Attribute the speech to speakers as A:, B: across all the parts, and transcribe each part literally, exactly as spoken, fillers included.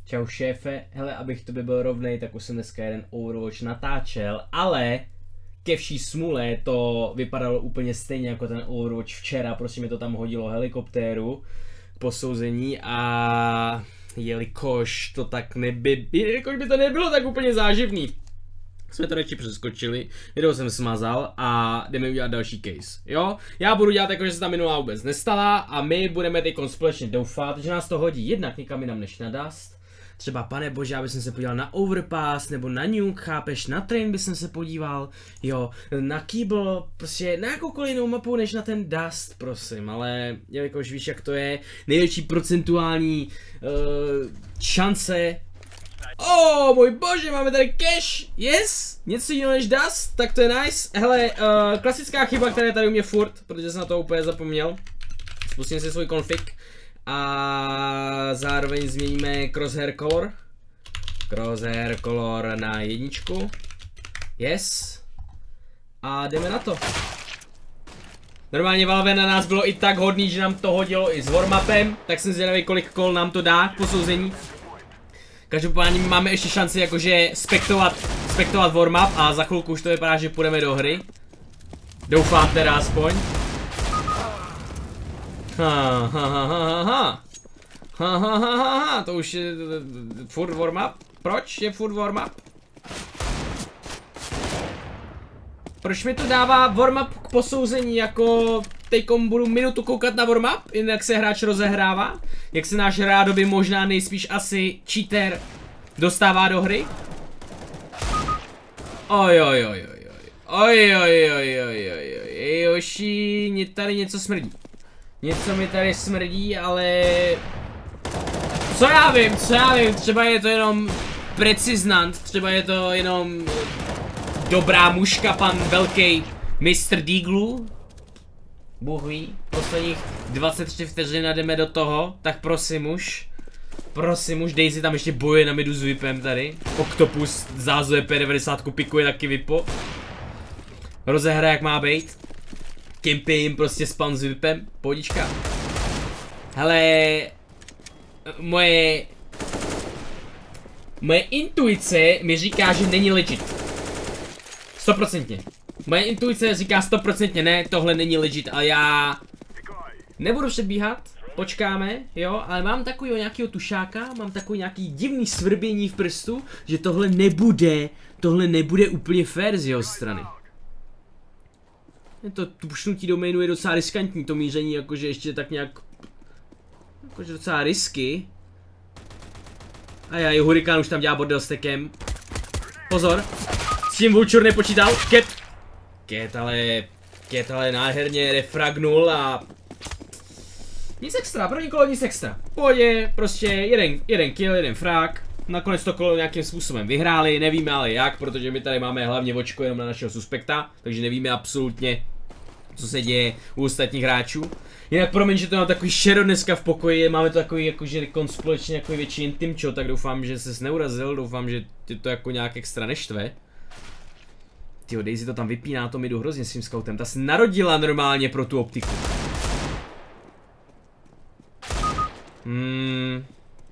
A: Čau šéfe, hele, abych tobě byl rovnej, tak už jsem dneska jeden Overwatch natáčel, ale ke vší smůle to vypadalo úplně stejně jako ten Overwatch včera, prostě mi to tam hodilo helikoptéru k posouzení a jelikož to tak neby, jelikož by to nebylo tak úplně záživný, jsme to radši přeskočili, video jsem smazal a jdeme udělat další case, jo? Já budu dělat jako, že se ta minulá vůbec nestala a my budeme teď společně doufat, že nás to hodí jednak někam jinam než na Dust. Třeba pane bože, aby jsem se podíval na Overpass, nebo na Nuke, chápeš, na Train by jsem se podíval, jo, na Keeble, prostě na jakoukoliv jinou mapu než na ten Dust, prosím, ale jelikož víš, jak to je, největší procentuální uh, šance. Oh, můj bože, máme tady cash, yes, něco jiného než Dust, tak to je nice. Hele, uh, klasická chyba, která je tady u mě furt, protože jsem na to úplně zapomněl. Spustím si svůj config a zároveň změníme crosshair color. Crosshair color na jedničku. Yes. A jdeme na to. Normálně Valve na nás bylo i tak hodný, že nám to hodilo i s warmapem, tak jsem zvědavý, kolik kol nám to dá k posouzení. Každopádně máme ještě šanci jakože spektovat, spektovat warm-up a za chvilku už to vypadá, že půjdeme do hry. Doufám teda aspoň. Ha, ha, ha, ha, ha. Ha, ha, ha, ha, ha. To už je furt warm-up. Proč je furt warm-up? Proč mi to dává warm-up k posouzení, jako teďkom budu minutu koukat na warm-up, jak se hráč rozehrává, jak se náš rádoby možná nejspíš asi cheater dostává do hry. Oj, oj, oj, oj, oj, oj, oj, oj, oj, oj, oj, Joši, mě tady něco smrdí. Něco mi tady smrdí, ale co já vím, co já vím, třeba je to jenom preciznant, třeba je to jenom dobrá muška, pan velký mistr Deaglu. Bůh ví, posledních dvacet tři vteřin a jdeme do toho, tak prosím už. Prosím už, Daisy tam ještě bojuje na midu s Vipem tady. Octopus zázuje P devadesát, pikuje taky Vipo. Rozehra jak má být. Kempy jim prostě spam s Vipem, pohodička. Hele, moje Moje intuice mi říká, že není legit. Stoprocentně. Moje intuice říká stoprocentně ne, tohle není legit, ale já nebudu přebíhat, počkáme, jo, ale mám takovýho nějakého tušáka, mám takový nějaký divný svrbění v prstu, že tohle nebude, tohle nebude úplně fair z jeho strany. To pušnutí doménu je docela riskantní, to míření jakože ještě tak nějak, jakože docela risky. A já, jo, Hurikán už tam dělá bordel s tekem. Pozor, s tím Vulture nepočítal, Cat. Cat ale, Cat ale nádherně refragnul a nic extra, pro nikoho nic extra. Pohodě, prostě jeden, jeden kill, jeden frag. Nakonec to kolo nějakým způsobem vyhráli, nevíme ale jak, protože my tady máme hlavně očko jenom na našeho suspekta, takže nevíme absolutně, co se děje u ostatních hráčů. Jinak promiň, že to mám takový šero dneska v pokoji, máme to takový jakože společně jako větší intimčo, tak doufám, že ses neurazil, doufám, že ty to jako nějak extra neštve. Tyjo, Daisy to tam vypíná, to mi jdu hrozně s tím scoutem, ta se narodila normálně pro tu optiku. Hmm.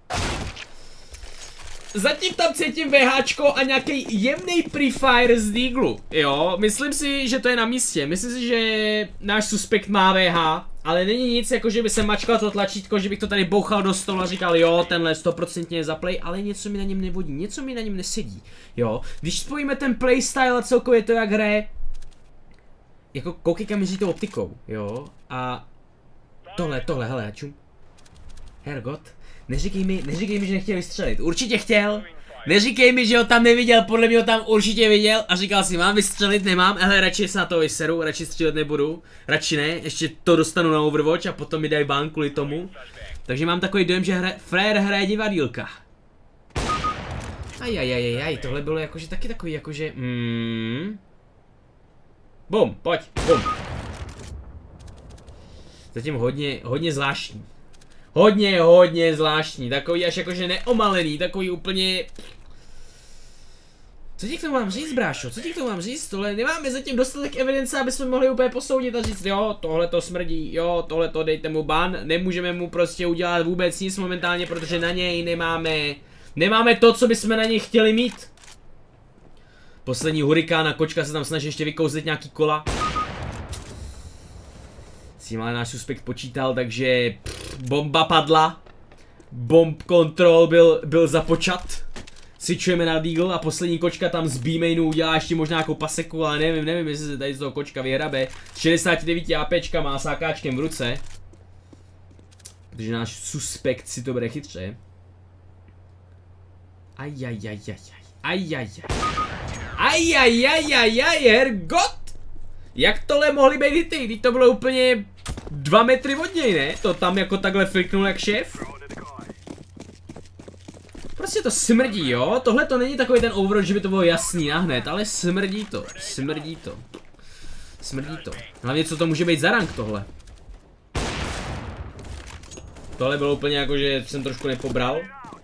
A: Zatím tam cítím VHčko a nějaký jemný prefire z Deaglu, jo, myslím si, že to je na místě, myslím si, že náš suspekt má V H, ale není nic, jako že by se mačkal to tlačítko, že bych to tady bouchal do stolu a říkal, jo, tenhle stoprocentně zaplay, ale něco mi na něm nevodí, něco mi na něm nesedí, jo, když spojíme ten playstyle a celkově to jak hraje, jako koukej kam měří tou optikou, jo, a tohle, tohle, hele, čum, hergot. Neříkej mi, neříkej mi, že nechtěl vystřelit. Určitě chtěl. Neříkej mi, že ho tam neviděl, podle mě ho tam určitě viděl a říkal si, mám vystřelit, nemám, ale radši se na to vyseru, radši střílet nebudu. Radši ne, ještě to dostanu na Overwatch a potom mi dají ban kvůli tomu. Takže mám takový dojem, že hra, frajer hraje divadýlka. Ajajajajaj, tohle bylo jakože taky takový jakože, mm. Bum, pojď, bum. Zatím hodně, hodně zvláštní. Hodně, hodně zvláštní, takový až jakože neomalený, takový úplně... Co ti k tomu mám říct, brášo, co ti k tomu mám říct, tohle nemáme zatím dostatek evidence, aby jsme mohli úplně posoudit a říct, jo, tohle to smrdí, jo, tohle to dejte mu ban, nemůžeme mu prostě udělat vůbec nic momentálně, protože na něj nemáme Nemáme to, co bychom na něj chtěli mít. Poslední hurikán a kočka se tam snaží ještě vykouzlit nějaký kola. S tím ale náš suspekt počítal, takže pff, bomba padla. Bomb control byl, byl započat. Switchujeme na Deagle a poslední kočka tam z B-mainu udělá ještě možná nějakou paseku, ale nevím, nevím, jestli se tady z toho kočka vyhrabe. šedesát devět APčka má s AKčkem v ruce. Protože náš suspekt si to bere chytře. Ajajajajaj, ajajaj. Ajajajajaj, hergot! Jak tohle mohly být hity, když to bylo úplně dva metry od něj, ne? To tam jako takhle fliknul jak šéf. Prostě to smrdí, jo? Tohle to není takový ten Overwatch, že by to bylo jasný nahned, ale smrdí to, smrdí to. Smrdí to. Hlavně co to může být za rank tohle. Tohle bylo úplně jako, že jsem trošku nepobral.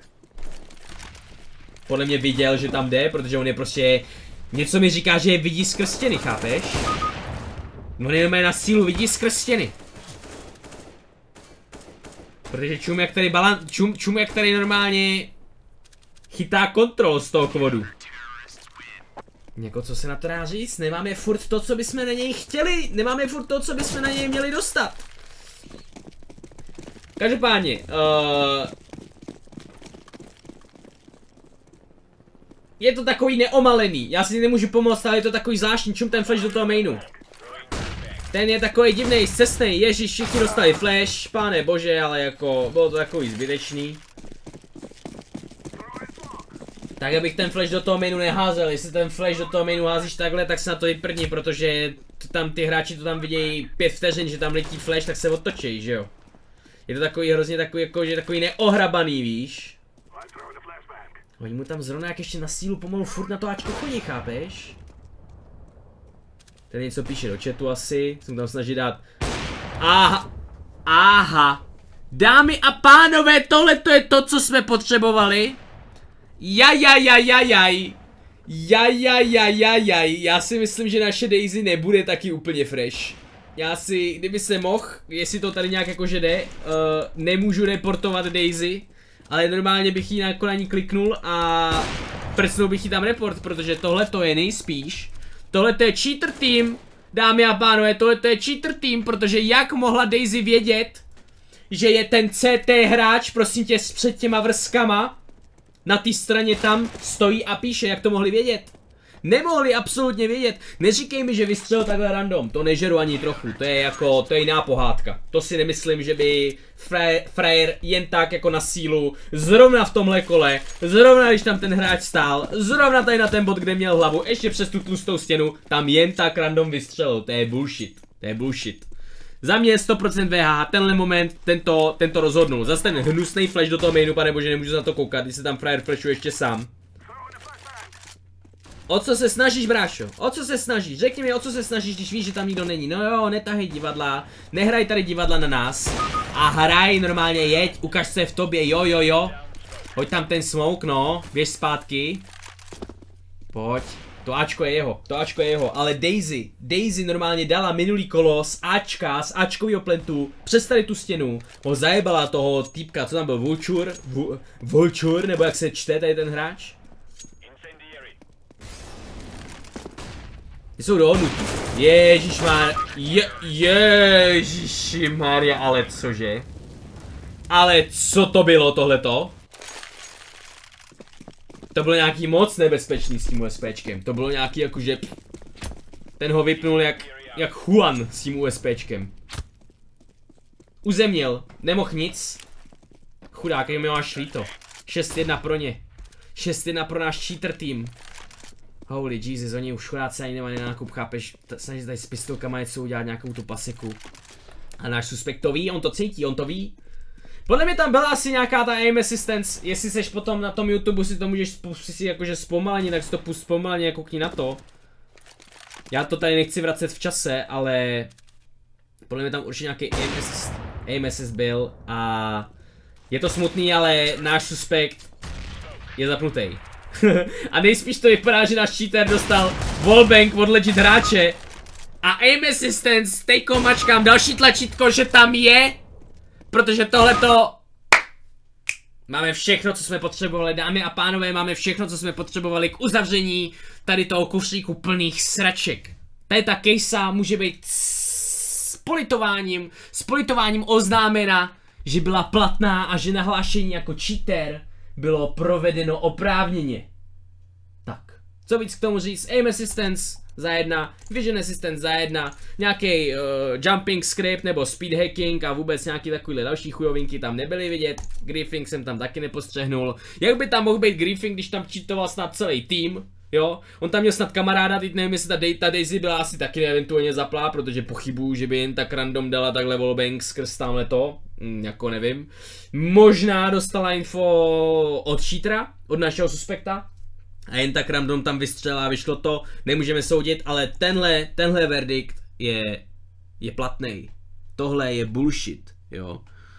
A: Podle mě viděl, že tam jde, protože on je prostě... Něco mi říká, že je vidí skrz stěny, chápeš? On jenom je na sílu vidí skrz stěny. Protože čum jak tady balan... Čum, čum jak tady normálně... Chytá kontrol z toho kvodu. Něko, co se na to dá říct? Nemáme furt to, co bychom na něj chtěli. Nemáme furt to, co bychom na něj měli dostat. Každopádně, uh... je to takový neomalený. Já si nemůžu pomoct, ale je to takový zvláštní. Čum ten flash do toho mainu. Ten je takový divnej, scestnej. Ježíš, všichni dostali flash. Páne bože, ale jako bylo to takový zbytečný. Tak abych ten flash do toho mainu neházel. Jestli ten flash do toho mainu házíš takhle, tak se na to vyprdni, protože tam ty hráči to tam vidějí pět vteřin, že tam letí flash, tak se otočí, že jo. Je to takový hrozně takový, jako, že takový neohrabaný, víš. Oni mu tam zrovna jak ještě na sílu pomalu furt na to Ačko chodí, chápeš? Ten něco píše do chatu asi, jsem tam snaží dát. Aha, aha. Dámy a pánové, tohle to je to, co jsme potřebovali. Jajajajajaj. Jajajajajaj. Já si myslím, že naše Daisy nebude taky úplně fresh. Já si, kdyby se mohl, jestli to tady nějak jakože jde, uh, nemůžu reportovat Daisy. Ale normálně bych jí na kolení kliknul a prsnul bych jí tam report, protože tohle to je nejspíš. Tohle to je cheater team, dámy a pánové, tohle to je cheater team, protože jak mohla Daisy vědět, že je ten C T hráč, prosím tě, před těma vrskama, na té straně tam stojí a píše, jak to mohli vědět. Nemohli absolutně vědět. Neříkej mi, že vystřelil takhle random. To nežeru ani trochu. To je jako, to je jiná pohádka. To si nemyslím, že by frajer jen tak jako na sílu, zrovna v tomhle kole, zrovna když tam ten hráč stál, zrovna tady na ten bod, kde měl hlavu, ještě přes tu tlustou stěnu, tam jen tak random vystřelil. To je bullshit. To je bullshit. Za mě sto procent V H, tenhle moment, tento, tento rozhodnul. Zase ten hnusný flash do toho mainu, pane bože, nemůžu na to koukat, když se tam frajer flashuje ještě sám. O co se snažíš, brášo? O co se snažíš? Řekni mi, o co se snažíš, když víš, že tam nikdo není. No jo, netahej divadla, nehraj tady divadla na nás. A hraj normálně, jeď, ukaž se v tobě, jo, jo, jo. Hoď tam ten smoke, no, běž zpátky. Pojď, to Ačko je jeho, to Ačko je jeho, ale Daisy, Daisy normálně dala minulý kolo z Ačka, z Ačkovýho plentu, přes tady tu stěnu, ho zajebala toho týpka, co tam byl, Vulture, Vulture, nebo jak se čte tady ten hráč? Ty jsou dohodnutí. Ježišmar, je, ježišimarja, ale cože? Ale co to bylo tohleto? To bylo nějaký moc nebezpečný s tím USPčkem. To bylo nějaký jakože... Ten ho vypnul jak, jak Juan s tím USPčkem. Uzemnil, nemohl nic. Chudák, jak mi máš líto. šest jedna pro ně. šest jedna pro náš cheater tým. Holy Jesus, oni už chudáci ani nemají na nákup, chápeš, snaží se tady s pistolkama něco udělat, nějakou tu paseku. A náš suspekt to ví, on to cítí, on to ví. Podle mě tam byla asi nějaká ta aim assistance, jestli seš potom na tom YouTube, si to můžeš pustit si jakože zpomaleně, tak si to pust zpomaleně, koukni na to. Já to tady nechci vracet v čase, ale... Podle mě tam určitě nějaký aim assist, aim assist byl a... Je to smutný, ale náš suspekt je zapnutý. A nejspíš to vypadá, že náš cheater dostal wallbang od legit hráče. A aim assistance, tejko mačkám další tlačítko, že tam je. Protože tohleto... Máme všechno, co jsme potřebovali, dámy a pánové, máme všechno, co jsme potřebovali k uzavření tady toho kufříku plných sraček. Tady ta kejsa může být s politováním, s politováním oznámena, že byla platná a že nahlášení jako cheater bylo provedeno oprávněně. Tak, co víc k tomu říct? Aim assistance za jedna, vision assistance za jedna, nějaký uh, jumping script nebo speed hacking a vůbec nějaký takovýhle další chujovinky tam nebyly vidět. Griefing jsem tam taky nepostřehnul. Jak by tam mohl být griefing, když tam cheatoval snad celý tým? Jo, on tam měl snad kamaráda, teď nevím, jestli ta, ta Daisy byla asi taky eventuálně zaplá, protože pochybuju, že by jen tak random dala takhle wallbang skrz tamhle to, hm, jako nevím. Možná dostala info od cheatera, od našeho suspekta, a jen tak random tam vystřelila a vyšlo to, nemůžeme soudit, ale tenhle, tenhle verdikt je, je platný. Tohle je bullshit, jo.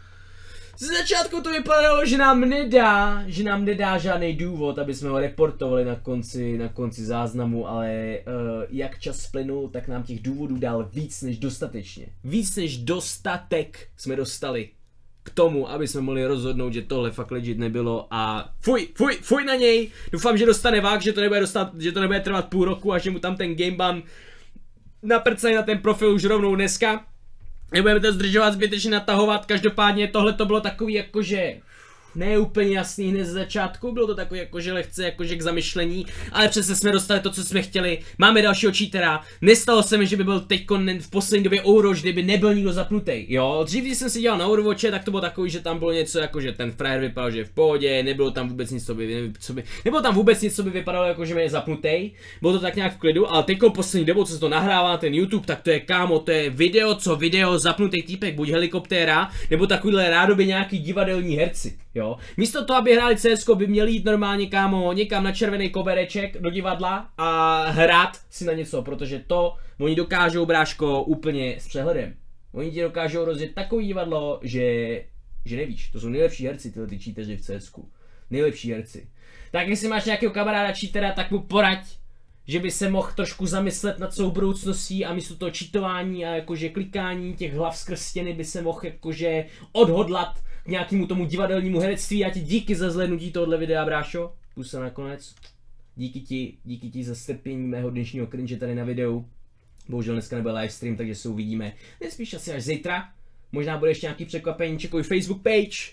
A: Z začátku to vypadalo, že nám nedá, že nám nedá žádný důvod, aby jsme ho reportovali na konci, na konci záznamu, ale uh, jak čas plynul, tak nám těch důvodů dal víc než dostatečně. Víc než dostatek jsme dostali k tomu, aby jsme mohli rozhodnout, že tohle fakt legit nebylo a fuj, fuj, fuj na něj. Doufám, že dostane vák, že to nebude dostat, že to nebude trvat půl roku a že mu tam ten gameban naprcají na ten profil už rovnou dneska. Nebudeme to zdržovat, zbytečně natahovat, každopádně tohle to bylo takový jakože ne úplně jasný hned z začátku, bylo to takový jakože lehce jakože k zamyšlení, ale přece jsme dostali to, co jsme chtěli, máme dalšího cheatera, nestalo se mi, že by byl teď v poslední době Overwatch, kdyby nebyl nikdo zapnutý, jo, dřív, když jsem si dělal na Overwatche, tak to bylo takový, že tam bylo něco jako, že ten frajer vypadal, že je v pohodě, nebylo tam vůbec nic, co by, co by nebylo tam vůbec nic, co by vypadalo jako, že je zapnutý, bylo to tak nějak v klidu, ale teď poslední dobou, co se to nahrává na ten YouTube, tak to je kámo, to je video, co video, zapnutý týpek, buď helikoptéra, nebo takovýhle rádoby nějaký divadelní herci. Jo. Místo toho, aby hráli C S ko, by měli jít normálně, kámo, někam na červený kobereček do divadla a hrát si na něco, protože to oni dokážou, bráško, úplně s přehledem. Oni ti dokážou rozjet takový divadlo, že, že nevíš, to jsou nejlepší herci, tyhle ty cheateři v C S ku. Nejlepší herci. Tak jestli máš nějakého kamaráda cheatera, tak mu poraď, že by se mohl trošku zamyslet nad svou budoucností a místo toho cheatování a jakože klikání těch hlav skrz stěny by se mohl jakože odhodlat k nějakému tomu divadelnímu herectví. A ti díky za zhlédnutí tohohle videa, brášo. Půjdu se nakonec. Díky ti, díky ti za strpění mého dnešního cringe tady na videu. Bohužel dneska nebyl livestream, takže se uvidíme nejspíš asi až zítra. Možná bude ještě nějaký překvapení, čekuj Facebook page.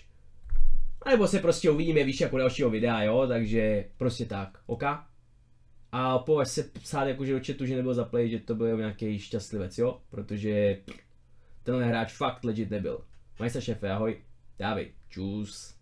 A: A nebo se prostě uvidíme, víš, jako dalšího videa, jo, takže prostě tak, ok? A považ se psát jakože do chatu, že nebyl zaplay, že to byl nějaký šťastlivec, jo? Protože tenhle hráč fakt legit nebyl. Maj se, šéfe, ahoj. Dávej, čus.